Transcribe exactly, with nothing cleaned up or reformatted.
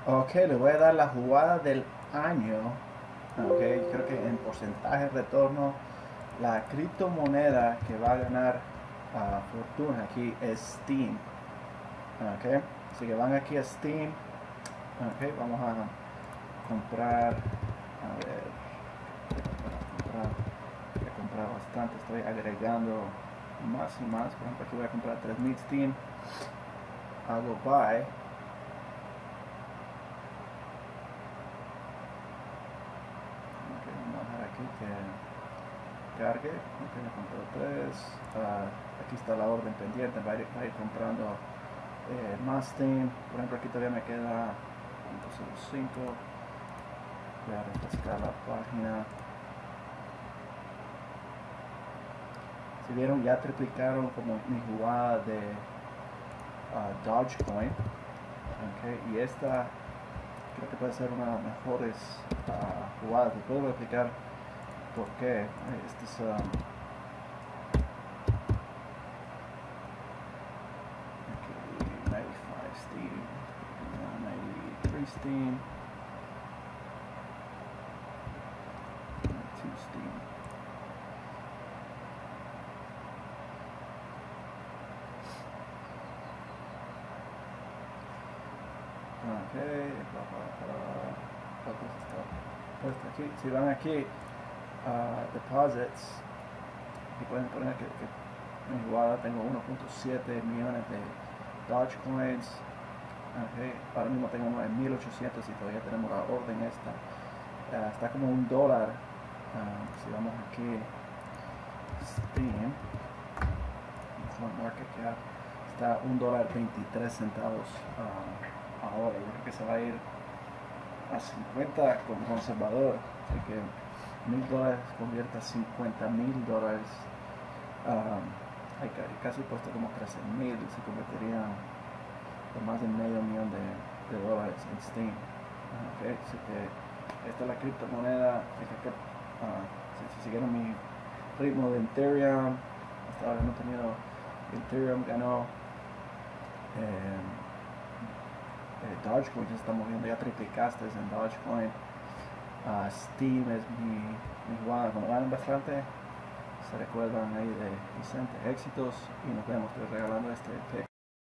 Ok, le voy a dar la jugada del año. Ok, creo que en porcentaje de retorno, la criptomoneda que va a ganar uh, fortuna aquí es Steam. Ok, así que van aquí a Steam. Ok, vamos a comprar. A ver, comprar, voy a comprar bastante. Estoy agregando más y más. Por ejemplo, aquí voy a comprar tres mil Steam. Hago buy. Aquí que cargue, ok, me compró tres. Uh, aquí está la orden pendiente, va a ir, va a ir comprando eh, más Steam. Por ejemplo, aquí todavía me queda cinco. Voy a refrescar la página. Si vieron, ya triplicaron como mi jugada de uh, Dogecoin. Okay, y esta creo que puede ser una de las mejores uh, jugadas. Les puedo explicar por qué. Este es um, ninety-five Steam, ninety-three Steam, ninety-two Steam. Ok, puesto aquí. Si van aquí a uh, deposits, y pueden poner que, que en jugada tengo uno punto siete millones de Dogecoins. Okay. Ahora mismo tengo nueve mil ochocientos y todavía tenemos la orden esta. Uh, está como un dólar. Uh, si vamos aquí, Steam, market cap, está un dólar veintitrés centavos uh, ahora. Yo creo que se va a ir a cincuenta con conservador. Así que mil dólares convierte a cincuenta mil dólares. Um, hay casi puesto como trece mil, se convertirían por más de medio millón de, de dólares en Steam. Okay, así que esta es la criptomoneda. Que, uh, si, si siguieron mi ritmo de Ethereum, hasta ahora no he tenido Ethereum, ganó eh, eh, Dogecoin, se está moviendo, ya triplicaste en Dogecoin. Uh, Steam es mi, mi jugada. Cuando ganan bastante, se recuerdan ahí de Vicente, éxitos, y nos vemos. Estoy regalando este pick.